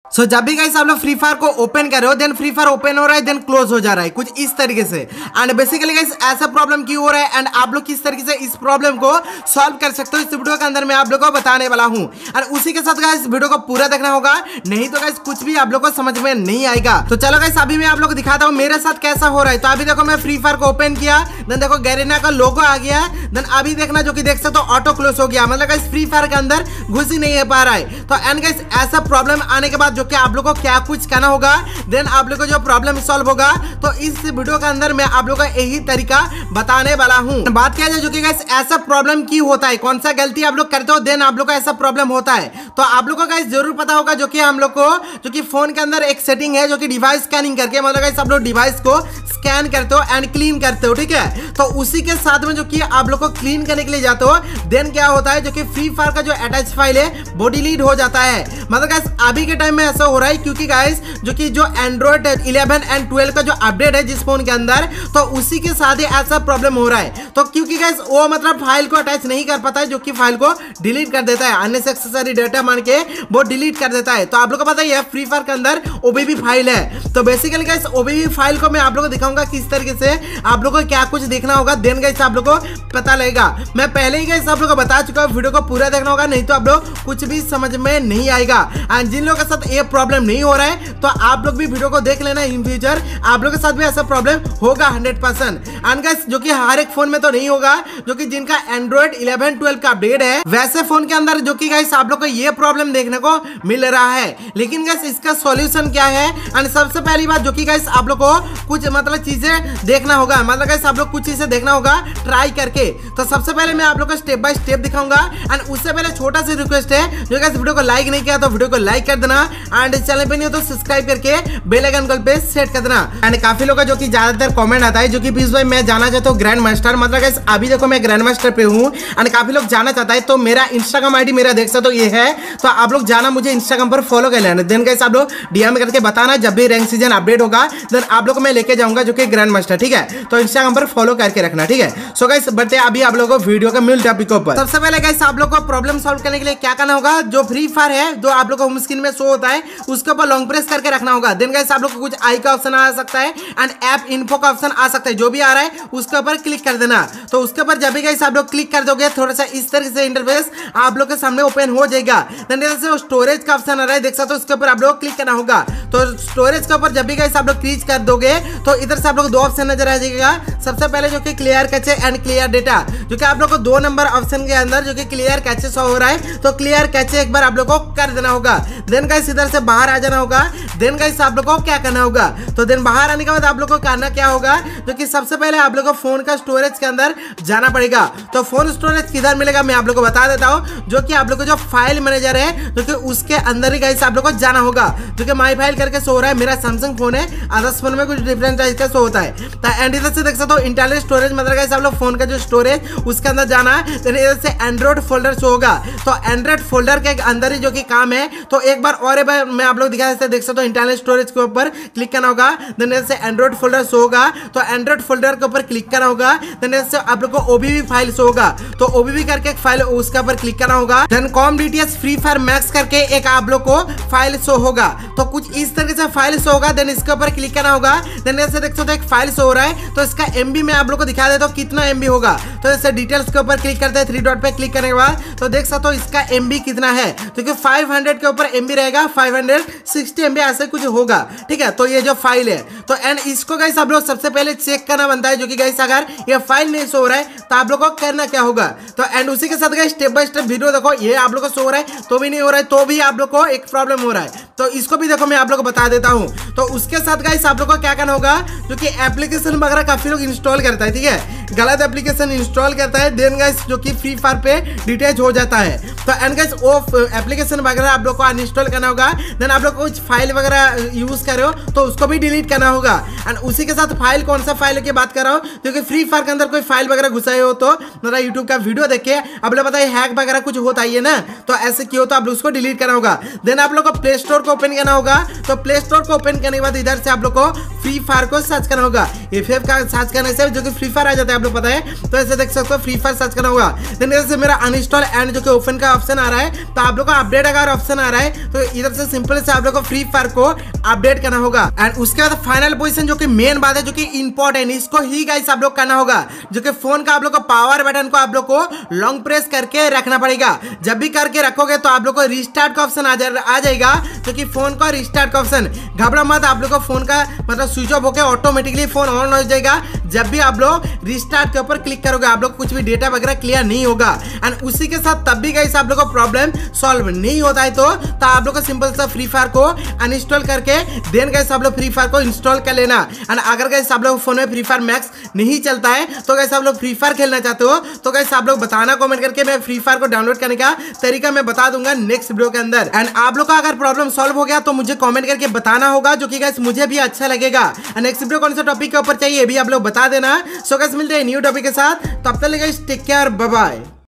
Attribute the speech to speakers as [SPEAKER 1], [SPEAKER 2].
[SPEAKER 1] सो जब भी गाइस आप लोग फ्री फायर को ओपन कर रहे हो देन फ्री फायर ओपन हो रहा है देन क्लोज हो जा रहा है कुछ इस तरीके से। एंड बेसिकली गाइस ऐसा प्रॉब्लम क्यों हो रहा है एंड आप लोग किस तरीके से इस प्रॉब्लम को सॉल्व कर सकते हो इस वीडियो के अंदर मैं आप लोग को बताने वाला हूं। और उसी के साथ गाइस वीडियो को पूरा देखना होगा, नहीं तो गाइस कुछ भी आप लोग को समझ में नहीं आएगा। तो चलो गाइस अभी मैं आप लोग को दिखाता हूँ मेरे साथ कैसा हो रहा है। तो अभी देखो मैं फ्री फायर को ओपन किया, देन देखो गैरेना का लोगो आ गया, देन अभी देखना जो कि देख सकते हो ऑटो क्लोज हो गया, मतलब गाइस फ्री फायर के अंदर घुस ही नहीं पा रहा है। तो एंड गाइस ऐसा प्रॉब्लम आने के बाद जो कि आप लोग को क्या कुछ करना होगा देन आप लोग को जो प्रॉब्लम सॉल्व होगा तो इस वीडियो के अंदर मैं आप लोग को यही तरीका बताने वाला हूं। बात किया जाए जो कि गाइस ऐसा प्रॉब्लम क्यों होता है, कौन सा गलती आप लोग करते हो देन आप लोग को ऐसा प्रॉब्लम होता है। तो आप लोग को गाइस जरूर पता होगा जो कि हम लोग को जो कि फोन के अंदर एक सेटिंग है जो कि डिवाइस स्कैनिंग करके मतलब गाइस आप लोग डिवाइस को स्कैन करते हो एंड क्लीन करते हो, ठीक है। तो उसी के साथ में जो कि आप लोग को क्लीन करने के लिए जाते हो देन क्या होता है जो कि फ्री फायर का जो अटैच फाइल है वो डिलीट हो जाता है। मतलब गाइस अभी के टाइम में ऐसा हो रहा है क्योंकि गाइस जो कि जो एंड्रॉइड 11 एंड 12 का जो अपडेट है जिस फोन के अंदर तो उसी के साथ ही ऐसा प्रॉब्लम हो रहा है। तो क्योंकि गाइस वो मतलब फाइल को अटैच नहीं कर पाता है जो कि फाइल को डिलीट कर देता है, अननेसेसरी डेटा मान के वो डिलीट कर देता है। तो आप लोग को पता ही है फ्री फायर के अंदर ओबीबी फाइल है। तो बेसिकली गाइस ओबीबी फाइल को मैं आप लोग को दिखाऊंगा किस तरीके से आप लोग को क्या कुछ देखना होगा देन गाइस आप लोग को पता लगेगा। मैं पहले ही गाइस आप लोग को बता चुका हूं वीडियो को पूरा देखना होगा, नहीं तो आप लोग कुछ भी समझ में नहीं आएगा। एंड जिन लोगों के साथ ये प्रॉब्लम नहीं हो रहा है तो आप लोग भी वीडियो को देख लेना, इन फ्यूचर आप लोगों के साथ भी ऐसा प्रॉब्लम होगा 100%। एंड गाइस जो कि हर एक फोन में तो नहीं होगा, जो कि जिनका एंड्रॉइड 11 12 का अपडेट है वैसे फोन के अंदर जो कि गाइस आप लोग को ये प्रॉब्लम देखने को मिल रहा है। लेकिन गाइस इसका सॉल्यूशन क्या है एंड सबसे पहली बात जो कि गाइस आप लोग को कुछ मतलब चीजें देखना होगा, मतलब गाइस आप लोग कुछ चीजें देखना होगा ट्राई करके। तो सबसे पहले मैं आप लोग को स्टेप बाय स्टेप दिखाऊंगा एंड उससे पहले छोटा सा रिक्वेस्ट है जो गाइस वीडियो को लाइक नहीं किया तो वीडियो को लाइक कर देना एंड चैनल पे नहीं हो तो सब्सक्राइब करके बेल आइकन कॉल पे सेट कर देना। एंड काफी लोग का जो कि ज्यादातर कमेंट आता है जो कि प्लीज भाई मैं जाना चाहता हूँ ग्रैंड मास्टर, मतलब गाइस अभी देखो मैं ग्रैंड मास्टर पे हूँ एंड काफी लोग जाना चाहता है। तो मेरा इंस्टाग्राम आईडी मेरा देख सकते हो ये है, तो आप लोग जाना मुझे इंस्टाग्राम पर फॉलो कर लेना, देन गाइस आप लोग डीएम करके बताना जब भी रैंक सीजन अपडेट होगा देन आप लोग को मैं लेके जाऊंगा जो कि ग्रैंड मास्टर, ठीक है। तो इंस्टाग्राम पर फॉलो करके रखना, ठीक है। सो गाइस बढ़ते अभी आप लोगों को वीडियो का मूल टॉपिक पर। सबसे पहले गाइस आप लोग को प्रॉब्लम सॉल्व करने के लिए क्या करना होगा, जो फ्री फायर है जो आप लोग को होम स्क्रीन में शो होता है उसके ऊपर लॉन्ग प्रेस करके रखना होगा। देन गाइस आप लोग को कुछ आई का ऑप्शन आ सकता है एंड ऐप इन्फो का ऑप्शन आ सकता है, जो भी आ रहा है उसके ऊपर क्लिक कर देना। तो उसके ऊपर जब भी गाइस आप लोग क्लिक कर दोगे थोड़ा सा इस तरीके से इंटरफेस आप लोग के सामने ओपन हो जाएगा। देन जैसे स्टोरेज का ऑप्शन आ रहा है देख सकते हो, उसके ऊपर आप लोग क्लिक करना होगा। तो स्टोरेज के ऊपर जब भी गाइस आप लोग क्लिक कर दोगे तो इधर से आप लोग दो ऑप्शन नजर आ जाएगा। सबसे पहले जो कि clear cache and clear data, जो कि आप लोग को 2 नंबर ऑप्शन के अंदर जो कि क्लियर कैचे शो हो रहा है तो क्लियर कैचे एक बार आप लोग को कर देना होगा। देन गाइस इधर से बाहर आ जाना होगा। देन गाइस आप लोग को क्या करना होगा, तो देन बाहर आने के बाद आप लोग को करना क्या होगा, जो कि सबसे पहले आप लोग को फोन का स्टोरेज के अंदर जाना पड़ेगा। तो फोन स्टोरेज किधर मिलेगा मैं आप लोग को बता देता हूँ, जो कि आप लोग को जो फाइल मैनेजर है जो कि उसके अंदर ही गाइस आप लोग को जाना होगा, जो कि माई फाइल करके शो हो रहा है। मेरा सैमसंग फोन है, अदर्स फोन में कुछ डिफरेंट टाइप का शो होता है। तो एंड इधर से देख सकते हो इंटरनल स्टोरेज, मतलब गाइस आप लोग फोन का जो स्टोरेज उसके अंदर जाना है। देन इधर से एंड्रॉइड फोल्डर शो होगा, तो एंड्रॉइड फोल्डर के अंदर ही जो कि काम है। तो एक बार और मैं आप लोग दिखा देख सकते हो इंटरनल स्टोरेज के ऊपर क्लिक करना होगा। देन इधर से एंड्रॉइड फोल्डर शो होगा, तो एंड्रॉइड फोल्डर के ऊपर क्लिक करना होगा। देन इधर से आप लोग को ओबीबी फाइल शो होगा, तो ओबीबी करके एक फाइल उसके ऊपर क्लिक करना होगा। Then com DTS free fire max करके एक आप लोग को फाइल शो होगा, तो कुछ इस तरीके से फाइल शो होगा। देन इसके ऊपर क्लिक करना होगा। देन ऐसे देख सकते हो एक फाइल शो हो रहा है, तो इसका एमबी मैं आप लोग को दिखा देता हूँ कितना एमबी होगा। तो ऐसे डिटेल्स के ऊपर क्लिक करते हैं, 3 डॉट पे क्लिक करने के बाद तो देख सकते हो इसका एमबी कितना है, क्योंकि 500 के ऊपर एमबी रहेगा, 560 एमबी ऐसे कुछ होगा, ठीक है। तो ये जो फाइल है तो एंड इसको गाइस आप लोग सबसे पहले चेक करना बनता है, जो कि गाइस अगर ये फाइल नहीं शो हो रहा है तो आप लोग को करना क्या होगा। तो एंड उसी के साथ guys step by step video देखो, ये आप लोग को शो हो रहा है तो भी नहीं हो रहा है तो भी आप लोग को एक प्रॉब्लम हो रहा है, तो इसको भी देखो मैं आप लोग को बता देता हूँ। तो उसके साथ गाइस आप लोग को क्या करना होगा, जो कि एप्लीकेशन वगैरह काफी लोग इंस्टॉल करता है, ठीक है, गलत एप्लीकेशन इंस्टॉल करता है। देन गाइस जो कि फ्री फायर पे डिटेच हो जाता है। तो एंड गाइस वो एप्लीकेशन वगैरह आप लोग को अनइंस्टॉल करना होगा। देन आप लोग को कुछ फाइल वगैरह यूज कर रहे हो तो उसको भी डिलीट करना होगा। एंड उसी के साथ फाइल कौन सा फाइल की बात कर रहा हूँ, क्योंकि फ्री फायर के अंदर कोई फाइल वगैरह घुसाए हो तो मेरा यूट्यूब का वीडियो देखे आप लोग बताइए हैक वगैरह कुछ होता है ना, तो ऐसे क्यों, तो आप लोग उसको डिलीट करना होगा। देन आप लोग को प्ले स्टोर को ओपन करना होगा। तो प्ले स्टोर को ओपन करने के बाद इधर से आप लोग को फ्री फायर को सर्च करना होगा। FF का सर्च करने से जो कि फ्री फायर आ जाता है आप लोग पता है। तो ऐसे देख सकते हो फ्री फायर सर्च करना होगा। देन जैसे मेरा अनइंस्टॉल एंड जो कि ओपन का ऑप्शन आ रहा है, तो आप लोग को अपडेट अगर ऑप्शन आ रहा है तो इधर से सिंपल से आप लोग को फ्री फायर को अपडेट करना होगा। एंड उसके बाद फाइनल पोजीशन जो कि मेन बात है, जो कि इंपॉर्टेंट, इसको ही गाइस आप लोग करना होगा, जो कि फोन का आप लोग को पावर बटन को आप लोग को लॉन्ग प्रेस करके रखना पड़ेगा। जब भी करके रखोगे तो आप लोग को रिस्टार्ट का ऑप्शन आ जाएगा, जो कि फोन का रिस्टार्ट का ऑप्शन। घबरा मत, आप लोग को फोन का मतलब स्विच ऑफ होकर ऑटोमेटिकली फोन ऑन हो जाएगा। जब भी आप लोग रिस्टार्ट के ऊपर क्लिक करोगे आप लोग कुछ भी डेटा वगैरह क्लियर नहीं होगा। एंड उसी के साथ तब भी गाइस आप लोग को प्रॉब्लम सॉल्व नहीं होता है तो आप लोग को सिंपल सा फ्री फायर को अनइंस्टॉल करके देन गाइस आप लोग फ्री फायर को इंस्टॉल कर लेना। एंड अगर गाइस आप लोग फोन में फ्री फायर मैक्स नहीं चलता है तो गाइस आप लोग फ्री फायर खेलना चाहते हो तो गाइस आप लोग बताना कमेंट करके, मैं फ्री फायर को डाउनलोड करने का तरीका मैं बता दूंगा नेक्स्ट वीडियो के अंदर। एंड आप लोग का अगर प्रॉब्लम सॉल्व हो गया तो मुझे कमेंट करके बताना होगा, जो कि गाइस मुझे भी अच्छा लगेगा। नेक्स्ट वीडियो कौन सा टॉपिक के ऊपर चाहिए ये भी आप लोग बता देना। सो गाइस मिलते हैं न्यू टॉपिक के साथ, तब तक guys take care, bye bye.